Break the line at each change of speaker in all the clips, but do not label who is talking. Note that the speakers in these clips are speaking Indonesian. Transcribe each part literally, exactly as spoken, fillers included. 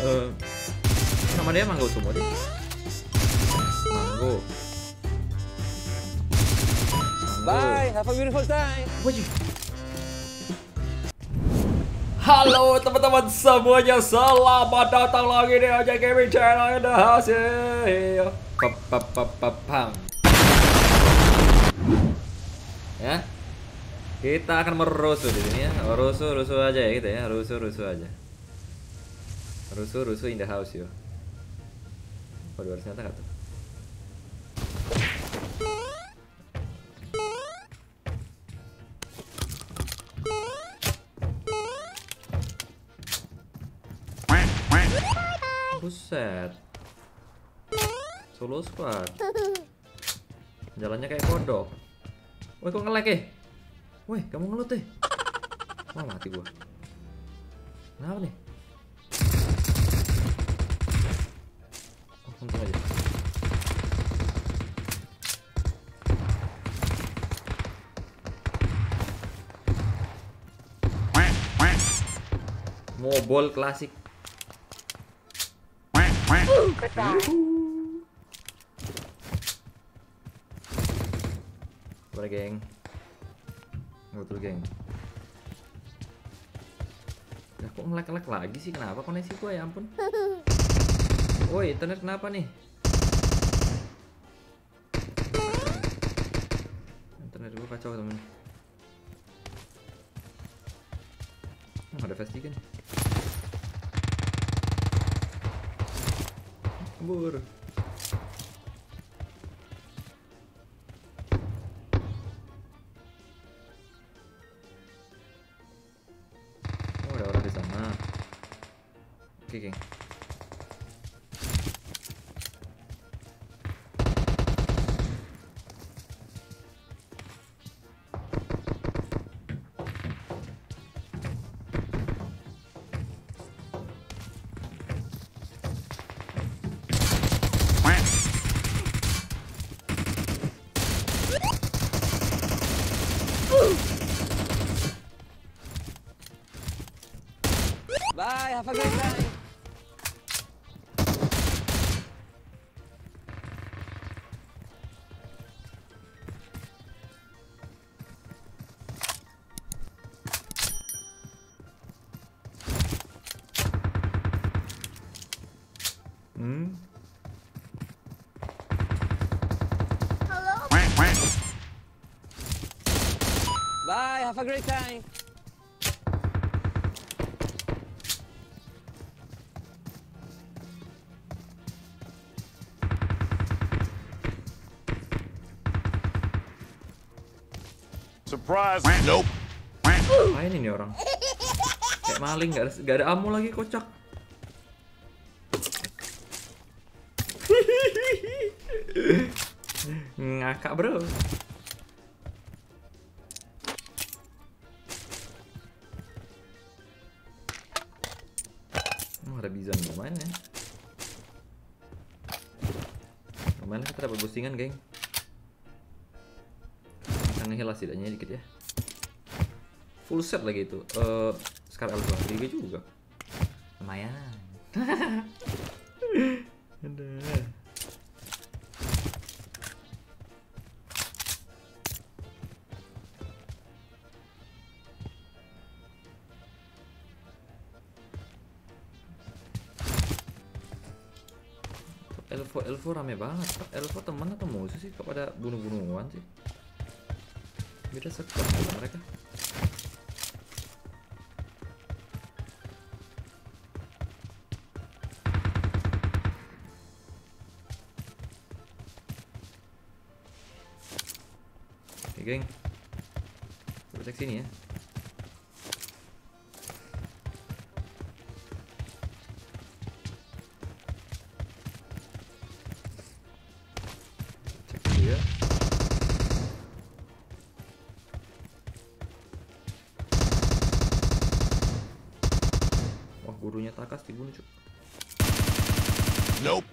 Uh, nama dia Manggo semua deh. Manggo.
Bye, have a beautiful time.
Wajib. Halo teman-teman semuanya, selamat datang lagi di Ojek Gaming Channel in the house. Pap pap pap pap pam. Ya, kita akan merusuh di sini ya, rusuh rusuh aja ya gitu ya, rusuh rusuh aja, rusuh rusuh in the house yo. Waduh, harus nyata nggak tuh? Buset, solo squad, jalannya kayak kodok. Woi, kok nge-lag ya? Woi, kamu ngelut deh. Wah, mati gua. Kenapa nih? Oh, untung aja. Mobile klasik. Boleh geng, betul geng. Ya kok ngelag-ngelag lagi sih, kenapa koneksi gua ya ampun. Woi, internet kenapa nih? Internet gua kacau temen. Oh, ada fast tiga nih. Kabur. Oh, ada orang di sana. Oke, geng.
Bye, have a great time.
Hmm.
Bye, have a great time.
Surprise! Nope.
Apain ini orang? Kayak maling, gak ada, gak ada ammo lagi, kocak. Ngakak bro. Oh, ada Bizon, lumayan ya. Lumayan kita dapat boostingan geng. Akan ngeheal setidaknya dikit ya. Full set lagi itu. Uh, Scar Alpha tiga juga. Lumayan. Ada. Elvo, Elvo rame banget. Elvo teman atau musuh sih kepada bunuh-bunuhan sih? Beda sektor mereka. Oke geng, coba cek sini ya. Cek dulu ya. Wah, gurunya Takas dibunuh cuk.
Nope.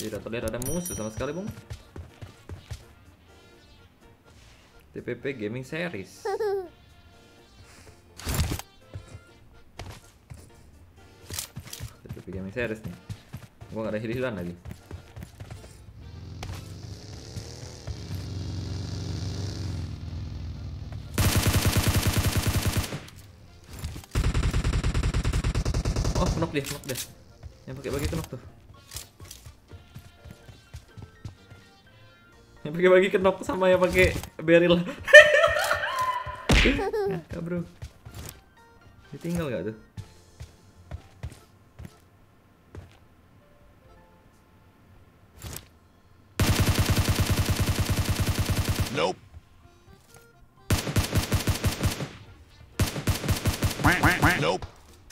Tidak terlihat ada musuh sama sekali, Bung. T P P Gaming Series. T P P Gaming Series nih. Gua gak ada heal-healan lagi. Oh, knock dia, knock dia. Yang pakai bagi knock tuh. Yang pakai bagi knock sama yang pakai barrel. Kak bro, ditinggal gak tuh?
Nope. Nope.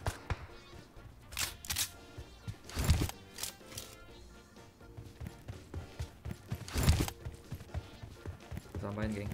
Sampain, geng.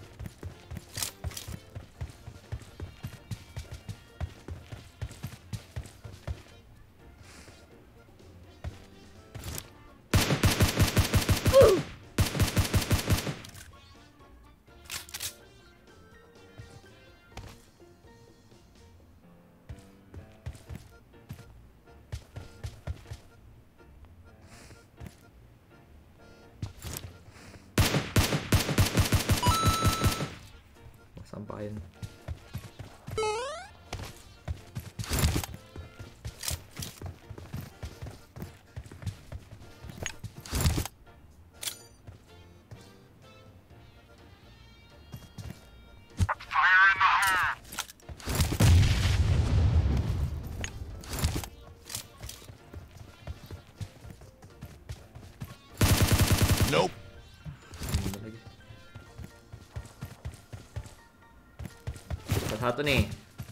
Sampain.
Nope.
Satu nih.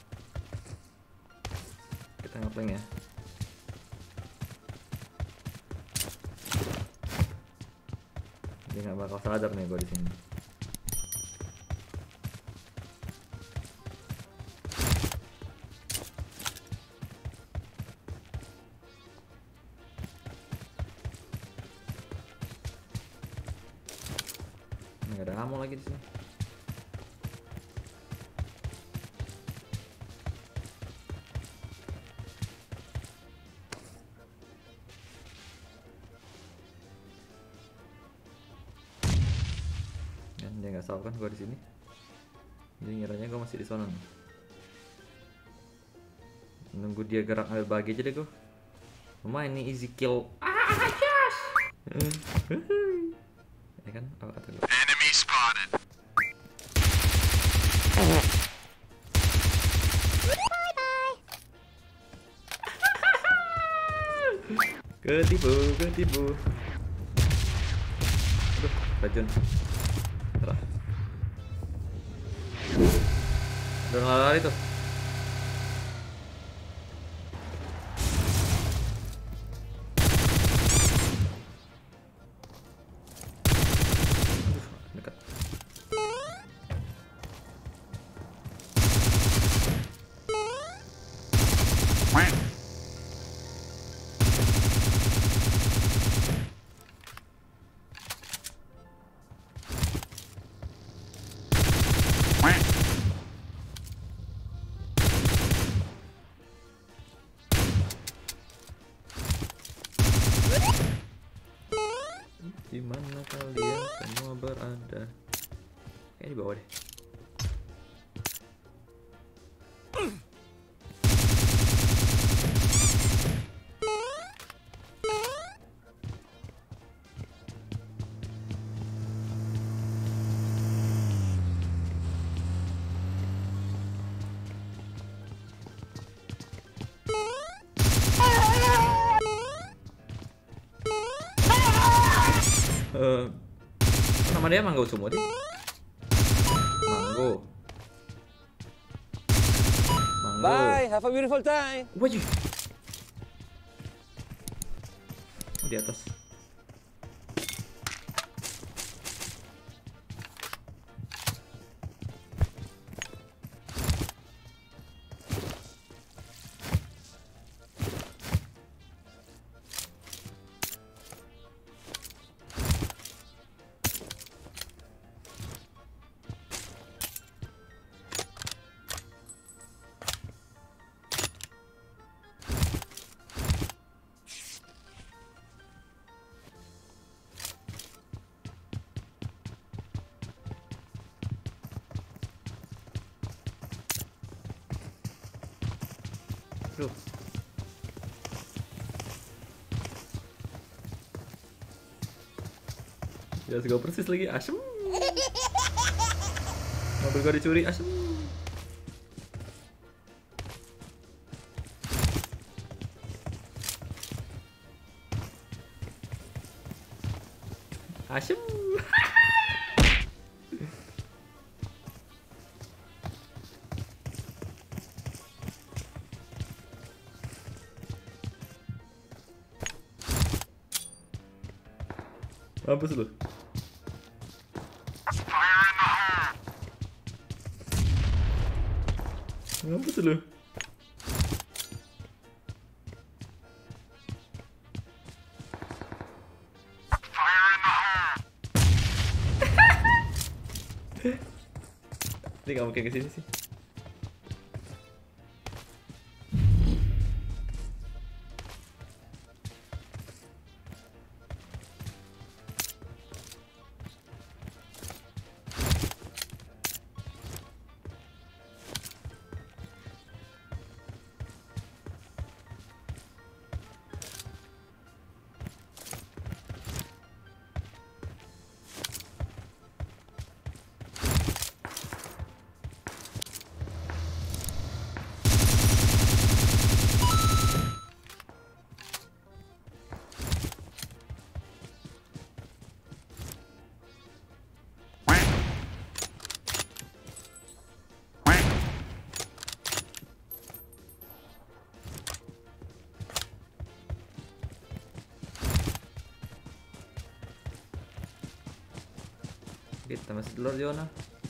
Kita ngeplank ya. Dia nggak bakal sadar nih gua di sini. Nggak ada ammo lagi di sini. Dia nggak tahu kan gua di sini. Jadi ngiranya gua masih di sana nih. Nunggu dia gerak ambil bagi aja deh gua. Lumayan nih easy kill. Ah, yes. Ya kan? Apa kata gua?
Enemy spotted.
Ketipu, ketipu. Aduh, racun. Terah. Udah lari tuh. Aduh, dekat. Di mana kalian semua berada? Kayaknya di bawah deh. Eh, nama dia Manggo Sumo deh. Manggo. Manggo.
Bye, have a beautiful time.
Wajih. Oh, di atas. Bro. Ya segala persis lagi, asem. Mobil gua dicuri, asem. Asem. Mampus lu. Mampus lu. Ini gak mungkin kesini sih. Kita masih telur Jona.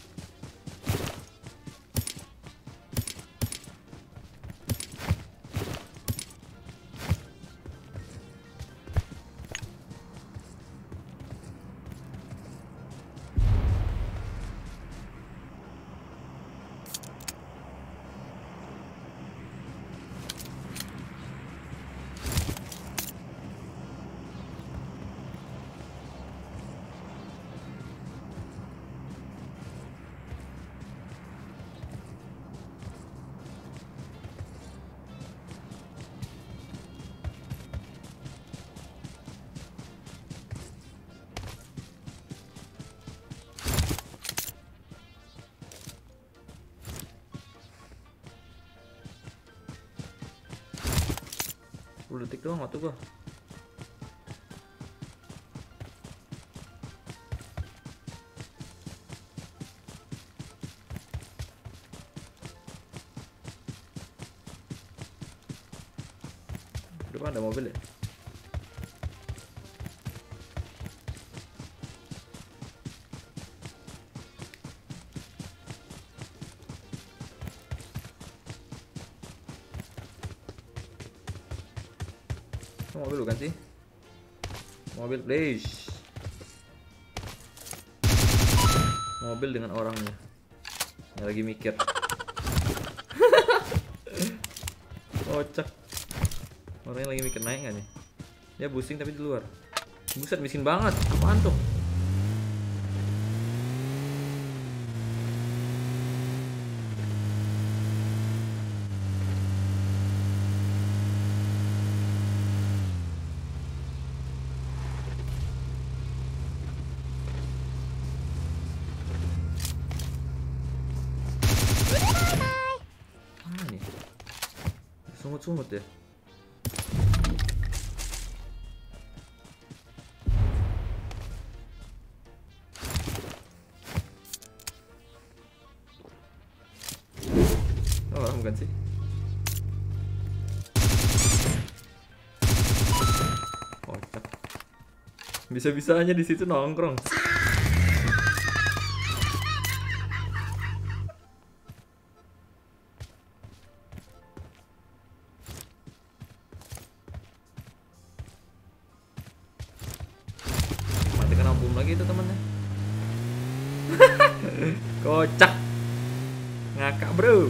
sepuluh detik doang waktu gua. Depan ada mobil ya? Mobil bukan sih? Mobil please. Mobil dengan orangnya yang lagi mikir. Kocak. Orangnya lagi mikir naik gak nih? Dia busing tapi di luar. Buset, miskin banget. Apaan tuh? Sungut-sungut ya. Oh, orang bukan sih. Kocak. Bisa-bisanya di situ nongkrong. Lagi itu temennya. Kocak. Ngakak bro.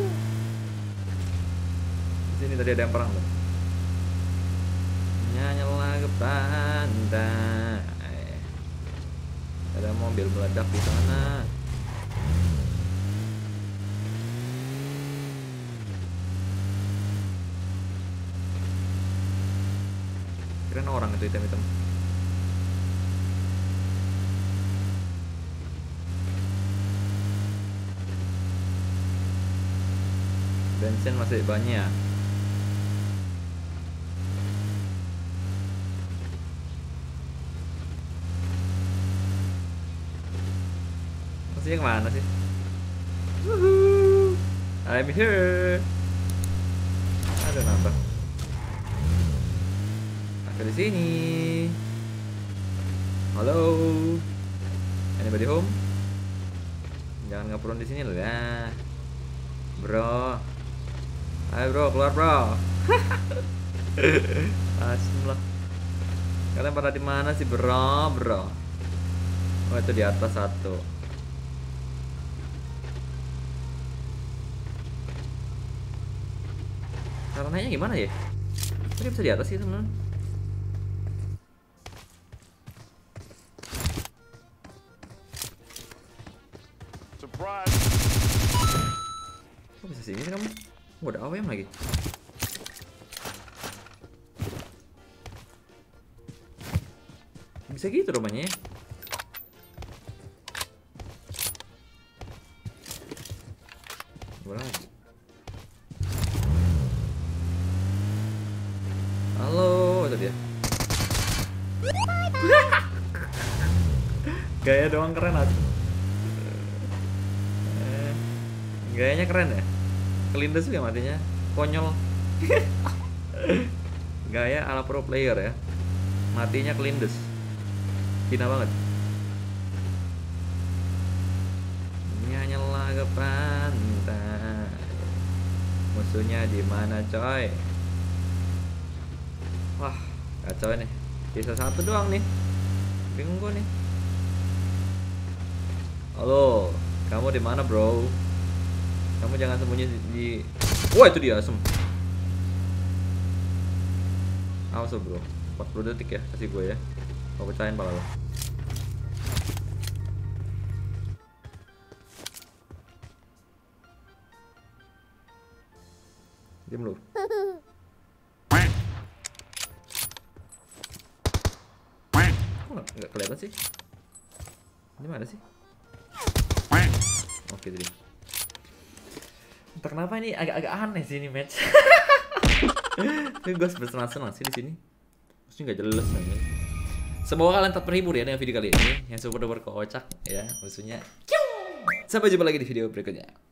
Di sini tadi ada yang perang tuh. Nyanyilah ke pantai. Ada mobil meledak di sana. orang itu hitam-hitam. Bensin masih banyak. Masih kemana sih? Woohoo! I'm here. Ada nambah. Aku di sini. Halo. Anybody home? Jangan ngapurun di sini loh ya, bro. Ayo bro, keluar bro. Asem lah. Kalian pada di mana sih bro, bro? Oh itu di atas satu. Cara naiknya gimana ya? Tadi bisa di atas sih teman.
Surprise.
Kok bisa sini sih kamu? Oh, ada A W M lagi. Bisa gitu rumahnya ya? Berapa? Halo, itu dia. Gaya doang keren aja. Eh, gayanya keren ya. Kelindes juga matinya, konyol. Gaya ala pro player ya. Matinya kelindes. Hina banget. Ini hanyalah ke pantai. Musuhnya di mana, coy? Wah, kacau nih. Bisa satu doang nih. Bingung gue nih. Halo, kamu di mana, bro? Kamu jangan sembunyi di. Wah, itu dia, asem. Awas bro. empat puluh detik ya kasih gue ya. Mau pecahin pala lo. Diam lu. Nggak kelihatan sih. Ini mana sih? Oke jadi. Entah kenapa ini agak-agak aneh sih ini match. Tapi gue bersenang-senang sih di sini. Maksudnya nggak jelas nih. Semoga kalian tetap terhibur ya dengan video kali ini yang super duper kocak ya. Maksudnya. Sampai jumpa lagi di video berikutnya.